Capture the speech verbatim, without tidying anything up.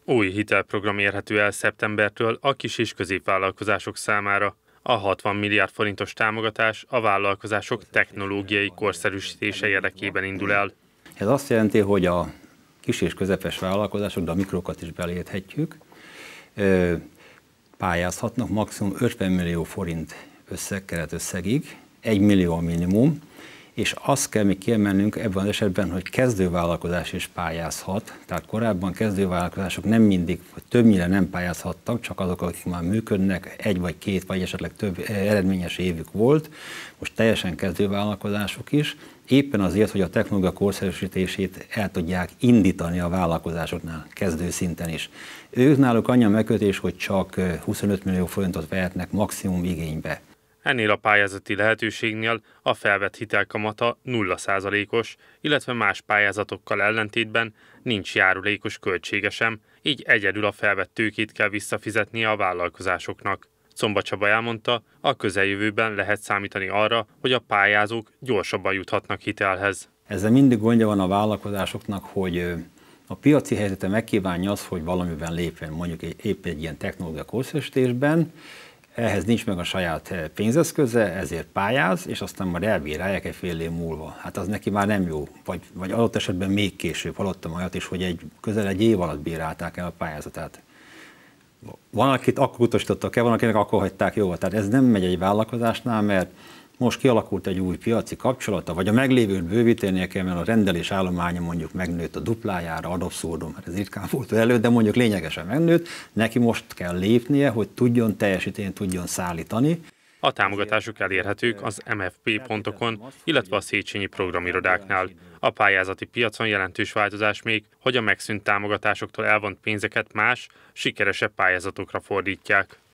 Új hitelprogram érhető el szeptembertől a kis- és középvállalkozások számára. A hatvan milliárd forintos támogatás a vállalkozások technológiai korszerűsítése érdekében indul el. Ez azt jelenti, hogy a kis- és közepes vállalkozások, de a mikrokat is belérthetjük, pályázhatnak maximum ötven millió forint összeg, keretösszegig, egy millió a minimum, és azt kell még kiemelnünk ebben az esetben, hogy kezdővállalkozás is pályázhat. Tehát korábban kezdővállalkozások nem mindig, vagy többnyire nem pályázhattak, csak azok, akik már működnek, egy vagy két, vagy esetleg több eredményes évük volt. Most teljesen kezdővállalkozások is, éppen azért, hogy a technológia korszerűsítését el tudják indítani a vállalkozásoknál, kezdő szinten is. Ők náluk annyi a megkötés, hogy csak huszonöt millió forintot vehetnek maximum igénybe. Ennél a pályázati lehetőségnél a felvett hitelkamata nulla százalékos, illetve más pályázatokkal ellentétben nincs járulékos költsége sem, így egyedül a felvett tőkét kell visszafizetnie a vállalkozásoknak. Czomba Csaba elmondta, a közeljövőben lehet számítani arra, hogy a pályázók gyorsabban juthatnak hitelhez. Ezzel mindig gondja van a vállalkozásoknak, hogy a piaci helyzete megkívánja azt, hogy valamiben lépjen, mondjuk épp egy ilyen technológia korszerűsítésben, ehhez nincs meg a saját pénzeszköze, ezért pályáz, és aztán majd elbírálják egy fél év múlva. Hát az neki már nem jó, vagy, vagy adott esetben még később. Hallottam olyat is, hogy egy, közel egy év alatt bírálták el a pályázatát. Van, akit akkor utasítottak el, van, akinek akkor hagyták jóval. Tehát ez nem megy egy vállalkozásnál, mert most kialakult egy új piaci kapcsolata, vagy a meglévőt bővítenie kell, mert a rendelés állománya mondjuk megnőtt a duplájára, ad abszurdum, mert ez ritkán volt elő, de mondjuk lényegesen megnőtt, neki most kell lépnie, hogy tudjon teljesíteni, tudjon szállítani. A támogatások elérhetők az em ef pé pontokon, illetve a Széchenyi programirodáknál. A pályázati piacon jelentős változás még, hogy a megszűnt támogatásoktól elvont pénzeket más, sikeresebb pályázatokra fordítják.